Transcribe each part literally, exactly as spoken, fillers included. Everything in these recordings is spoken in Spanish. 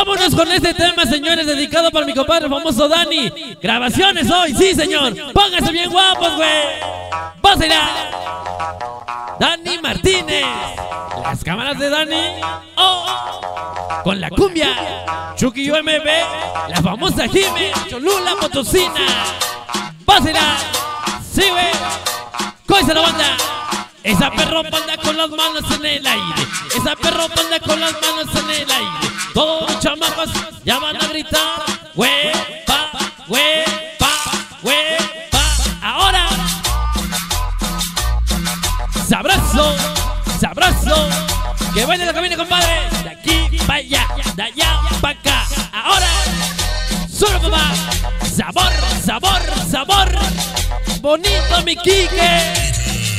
Vámonos con este tema, señores, dedicado para mi compadre famoso Dani. Grabaciones hoy, sí, señor. Pónganse bien guapos, güey. Vamos allá. Dani Martínez. Las cámaras de Dani. Oh, con la cumbia. Chucky U M B. La famosa Jime. Cholula Potosina. Vamos allá. Sí, güey. Coisa la banda. Esa perro anda con las manos en el aire. Esa perro anda con las manos en el aire. Todos los chamacos ya van a gritar. Huepa, huepa, huepa. Ahora. Sabroso, sabroso. Que baile la cabina, compadre. De aquí para allá, de allá para acá. Ahora. Solo papá. Sabor, sabor, sabor. Bonito mi Quique.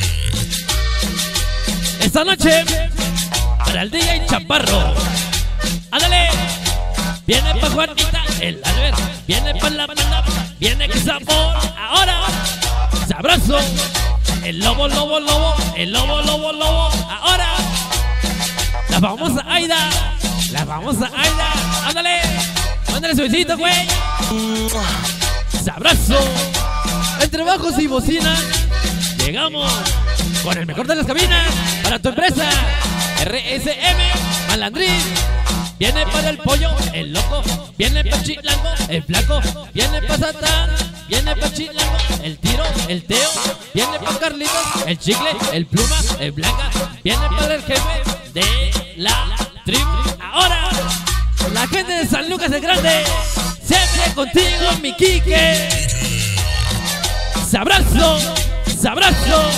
Esta noche, para el D J Chaparro. Ándale. Viene pa' Juanita, el Albert. Viene pa' la banda, viene con sabor. Ahora, sabroso. El lobo, lobo, lobo. El lobo, lobo, lobo. Ahora, la famosa Aida. La famosa Aida. Ándale. Mándale su besito, güey. Sabroso. Entre bajos y bocinas, llegamos con el mejor de las cabinas para tu empresa. R S M Malandrín. Viene para el pollo, el loco. Viene para Chilango, el flaco. Viene para Satán, viene para Chilango, el tiro, el Teo. Viene para Carlitos, el chicle, el pluma, el blanca. Viene para el jefe de la tribu. Ahora, la gente de San Lucas el Grande. Siempre contigo, mi Quique. Sabroso, sabroso.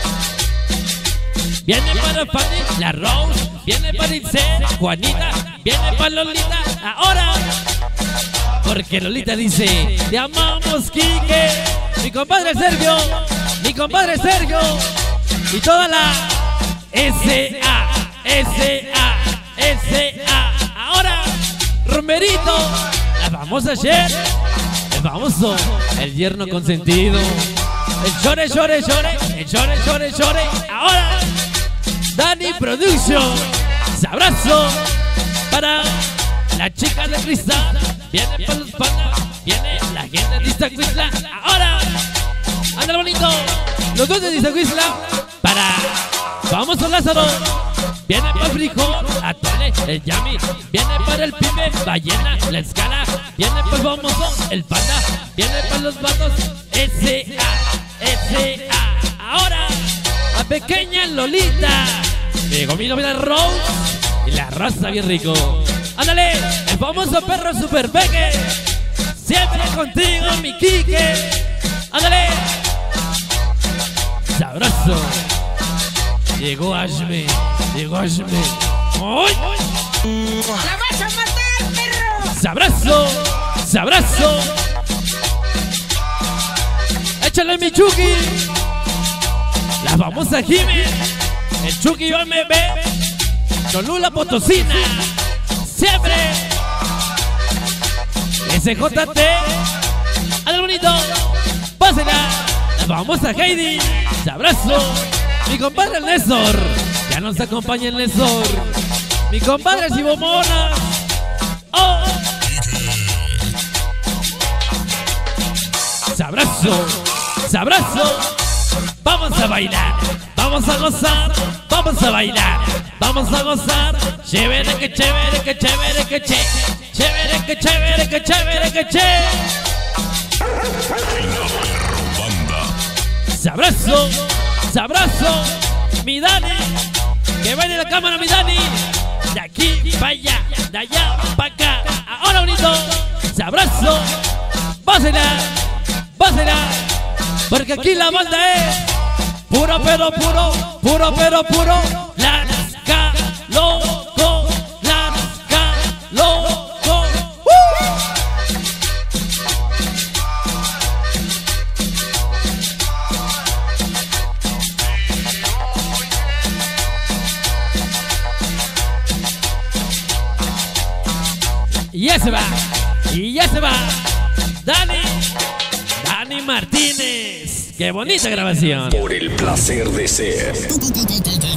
Viene para Fanny, la Rose. Viene para Itze, Juanita. Viene para Lolita. Ahora, porque Lolita dice: te amamos, Quique. Mi compadre Sergio, mi compadre Sergio. Y toda la S A, S A, S A. Ahora, Romerito, la famosa Cher. El famoso, el yerno consentido. El chore, chore, chore. El chore, chore, chore. Ahora, Dani Production. Sabrazo para la chica de cristal. Viene para los pandas. Viene la gente de Iztacuistla. Ahora, anda bonito. Los dos de Iztacuistla para famoso Lázaro. Viene para el frijol, atole, el yami. Viene para el pibe, ballena, la escala. Viene para el famoso, el panda. Viene para los vatos, S A, S A. Ahora, la pequeña Lolita. Llegó mi novia Rose y la raza bien rico. Ándale, el famoso perro Super Peque. Siempre contigo, mi Quique. Ándale. Sabroso. Llegó Ashme, llegó Ashme. ¡Ay! ¡La vas a matar, perro! Sabroso, sabroso. Échale mi Chucky. La famosa Jime. El Chucky U M B. Cholula Potosina. Siempre. S J T. Al bonito. Pásela. La famosa Heidi. Sabroso. Mi compadre el Néstor. Ya nos acompaña el Néstor. Mi compadre Sibomona. Oh. Sabroso. Sabroso. Vamos a bailar. Vamos a gozar, vamos a bailar, vamos a gozar. Chévere, que chévere, que chévere, que che. Chévere, que chévere, que chévere, que che. Sabroso, sabroso. Mi Dani, que baile la cámara, mi Dani. De aquí para allá, de allá para acá. Ahora bonito, sabroso. Pásela, pásela. Porque aquí la banda es puro pero puro, puro pero puro. Lazca loco, Lazca loco. ¡Uh! Y ya se va, y ya se va. Dani, Dani Martínez. ¡Qué bonita grabación! Por el placer de ser.